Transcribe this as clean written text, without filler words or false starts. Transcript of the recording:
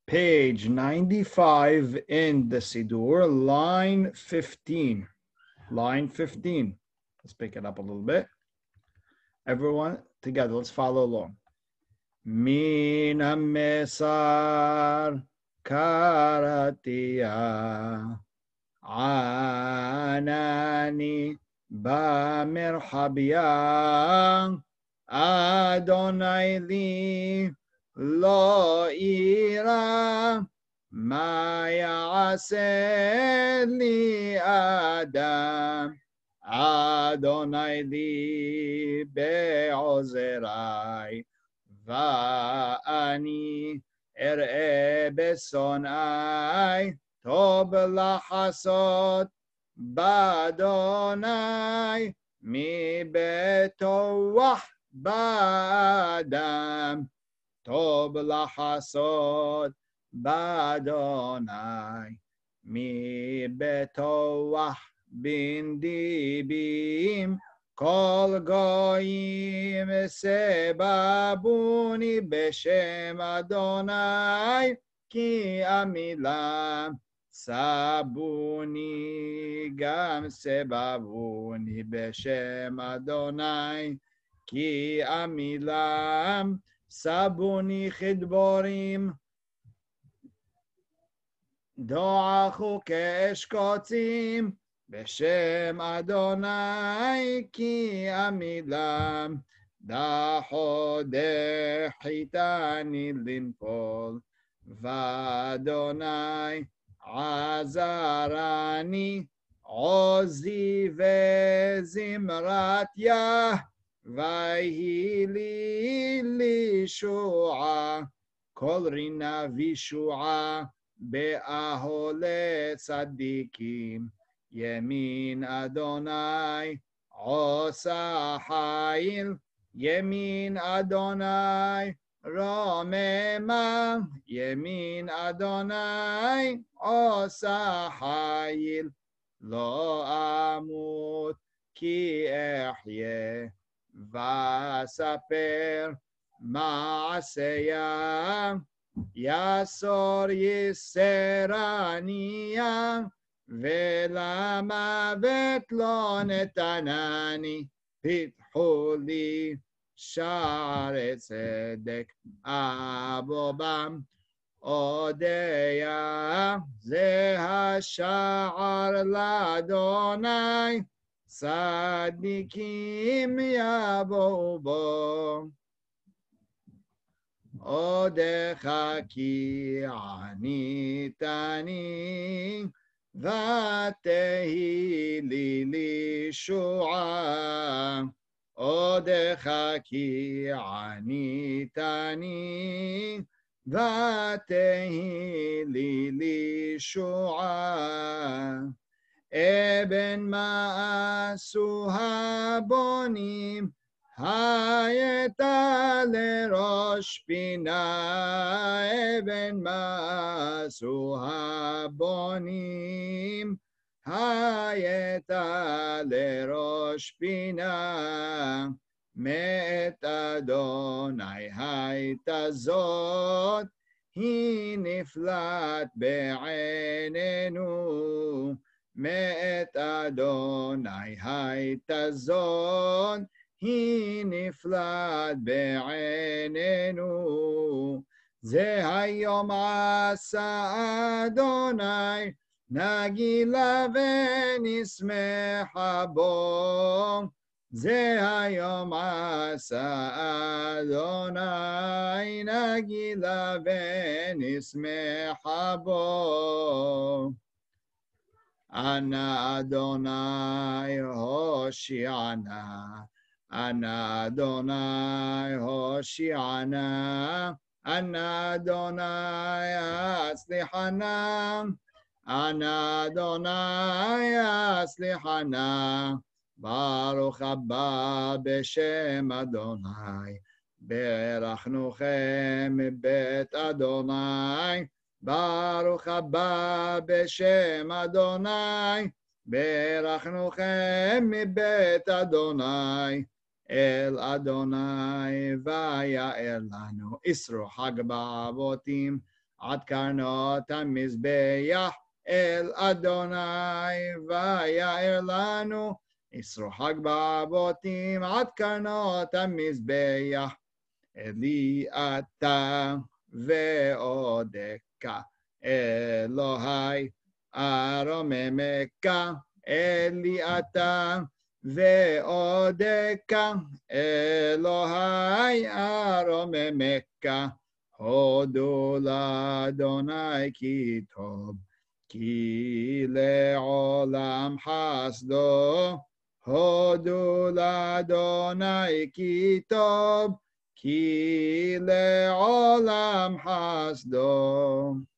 Page 95 in the Siddur, line 15. Line 15. Let's pick it up a little bit. Everyone together, let's follow along. Min Hamessar karatia anani b'merhabia Adonai li lo ira ma ya'aseh li adam Adonai li be'ozerai va'ani er'e besonai tob lachasot ba'adonai mi betoach ba'adam tob lachasot ba'adonai mi betoach bin dibim kol goyim sebabuni beshem Adonai ki amilam sabuni gam sebabuni beshem Adonai ki amilam sabuni chidborim doachu ke'eshkotzim Beshem Adonai ki amilam dahodeh hitani linpol v'Adonai azarani ozi ve'zimrat yah vayhi li lishua kol rina vishua be'ahole tzadikim Yemin Adonai Osa Hayil Yemin Adonai Romema Yemin Adonai Osa Hayil Lo Amut Ki Ehye Vasaper Maaseya Yasor Yiseraniya ולמוות לא נתנני, פיתחו לי שערי צדק, אבו בם, אודיה, זה השער לאדוני, צדיקים יבואו בו. עודך כי עניתני, ותהי לי לישועה, עודך כי עניתני, ותהי לי לישועה. אבן מעשו הבונים, הייתה לראש פינה, אבן מעשו הבונים, הייתה לראש פינה, מאת אדוני הייתה זאת, היא נפלט בעינינו, מאת אדוני הייתה זאת, היא נפלט בעינינו. זה היום עשה אדוני, נגילה ונשמחה בו. זה היום עשה אדוני, נגילה ונשמחה בו. אנא אדוני הושיענה, אנא אדוני הושיענה, אנא אדוני הצליחנה, אנא אדוני הצליחנה, ברוך הבא בשם אדוני, ברכנוכם מבית אדוני, ברוך הבא בשם אדוני, ברכנוכם מבית אדוני, אל אדוני ויער לנו. אסרו חג באבותים, עד קרנות המזבח אל אדוני ויער לנו אסרו חג בבותים עד קרנות המזבח אלי אתה ועודך אלוהי ארוממך אלי אתה ועודך אלוהי ארוממך הודו לאדוני כי טוב כי לעולם חסדו הודו לאדוני כי טוב כי לעולם חסדו